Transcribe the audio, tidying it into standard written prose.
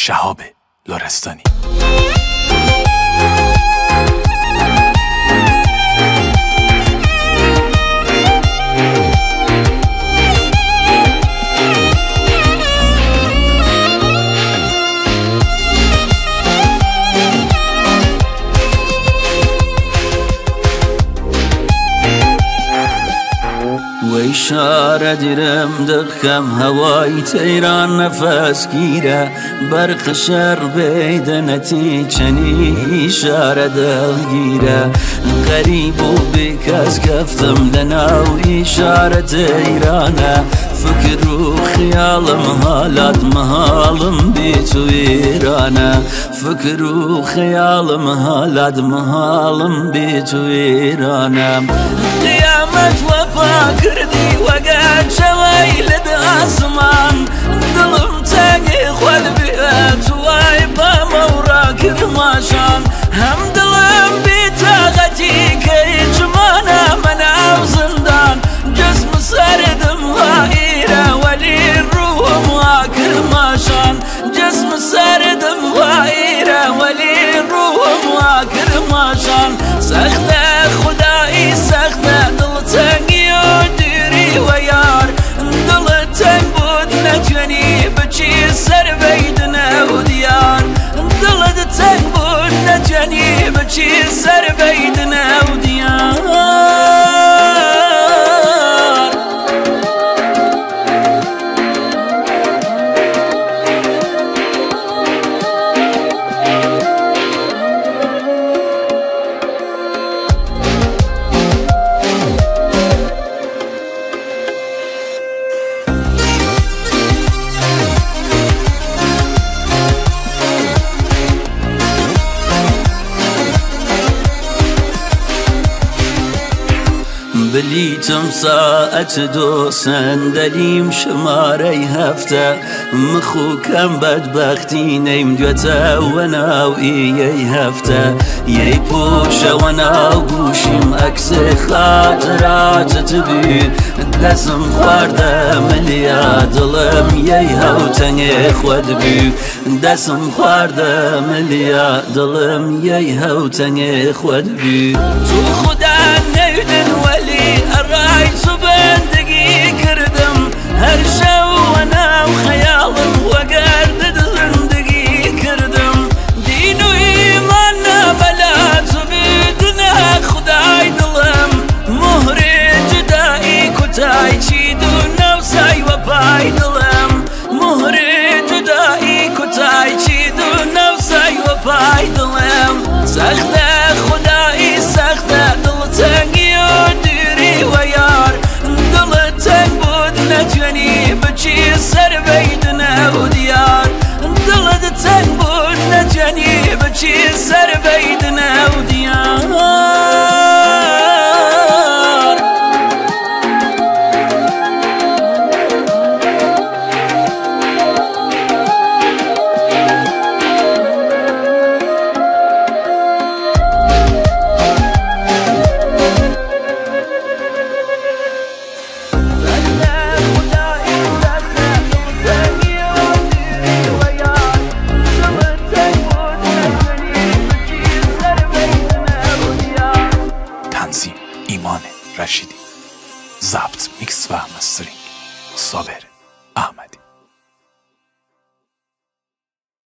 شهاب لرستانی. وإشارة درم دخم هواي تيران نفس كيرا برق شر بيدنتي چني إشارة دلگيرا غريب بكاس كفتم لنا وإشارة تيرانا فكر وخيال مهالات مهالم بيتو إيرانا فكر وخيال مهالات مهالم بيتو إيرانا قيامت وفا كردي وقعد شوي لد أسمان دلم تاقي خود بيت وايبا موراك رماشان هم دلم بيتاغتي كي جمانا منع زندان جسم سردم وائرة ولي الروح مواكر ماشان جسم سردم وائرة ولي الروح مواكر ماشان سخته خدائي سخته دل تنگي وديري ويار دل تنگ بود نتوني بچي سر بيدنا وديار دل تنگ بود نتوني بچي سر بيدنا وديار بليتم ساعة دو صندليم شماري هفته مخو كم بدبختي نيم دوتا وناو ايي هفته يي بوشة وناو بوشيم اكس خاطرات تبير دسم خوارده مليا دلم يي هاو تنگي خود بير دسم خوارده مليا دلم يي هاو تنگي خود بير تو خدا